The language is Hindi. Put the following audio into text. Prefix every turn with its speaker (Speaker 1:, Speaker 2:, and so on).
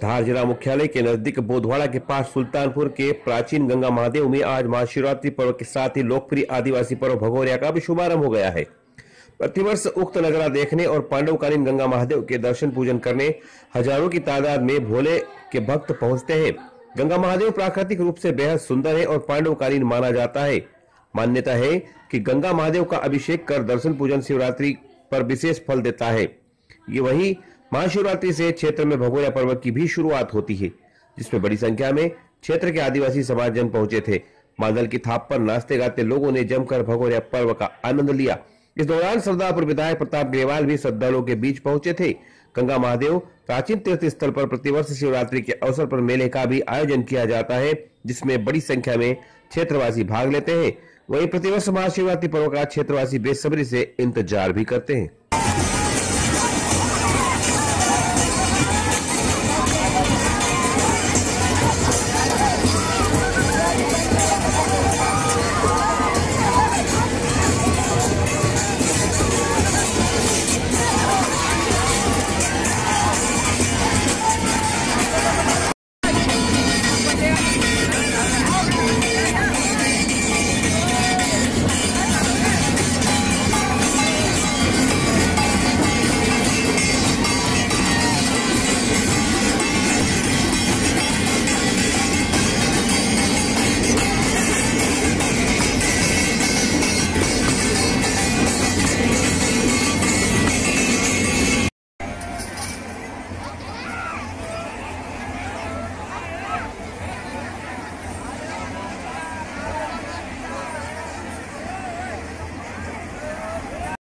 Speaker 1: धार जिला मुख्यालय के नजदीक बोधवाड़ा के पास सुल्तानपुर के प्राचीन गंगा महादेव में आज महाशिवरात्रि पर्व के साथ ही लोकप्रिय आदिवासी पर्व भगोरिया का भी शुभारंभ हो गया है। प्रतिवर्ष उक्त नजारा देखने और पांडवकालीन गंगा महादेव के दर्शन पूजन करने हजारों की तादाद में भोले के भक्त पहुंचते हैं। गंगा महादेव प्राकृतिक रूप से बेहद सुंदर है और पांडवकालीन माना जाता है। मान्यता है कि गंगा महादेव का अभिषेक कर दर्शन पूजन शिवरात्रि पर विशेष फल देता है। ये वही महाशिवरात्रि से क्षेत्र में भगोरिया पर्व की भी शुरुआत होती है, जिसमें बड़ी संख्या में क्षेत्र के आदिवासी समाज जन पहुंचे थे। मादल की थाप पर नाचते गाते लोगों ने जमकर भगोरिया पर्व का आनंद लिया। इस दौरान सरदारपुर विधायक प्रताप ग्रेवाल भी श्रद्धालुओं के बीच पहुंचे थे। गंगा महादेव प्राचीन तीर्थ स्थल पर प्रतिवर्ष शिवरात्रि के अवसर पर मेले का भी आयोजन किया जाता है, जिसमें बड़ी संख्या में क्षेत्रवासी भाग लेते हैं। वहीं प्रतिवर्ष महाशिवरात्रि पर्व का क्षेत्रवासी बेसब्री से इंतजार भी करते हैं।